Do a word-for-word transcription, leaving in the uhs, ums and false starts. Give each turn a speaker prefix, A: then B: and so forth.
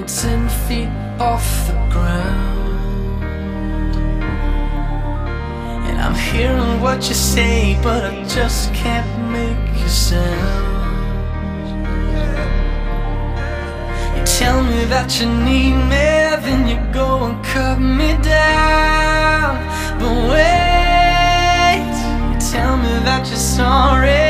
A: I'm ten feet off the ground, and I'm hearing what you say, but I just can't make a sound. You tell me that you need me, then you go and cut me down. But wait, you tell me that you're sorry,